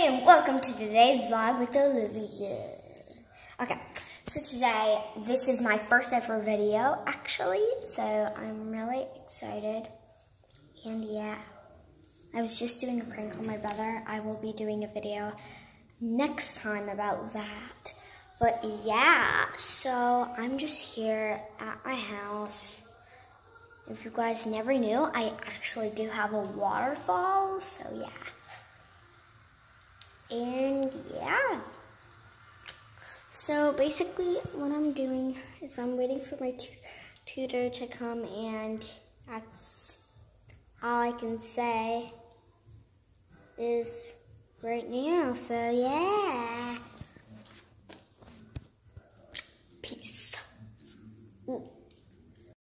and welcome to today's vlog with Olivia. Okay, so today, this is my first ever video, actually, so I'm really excited. And yeah, I was just doing a prank on my brother. I will be doing a video next time about that. But yeah, so I'm just here at my house. If you guys never knew, I actually do have a waterfall, so yeah. And yeah, so basically what I'm doing is I'm waiting for my tutor to come, and that's all I can say is right now, so yeah.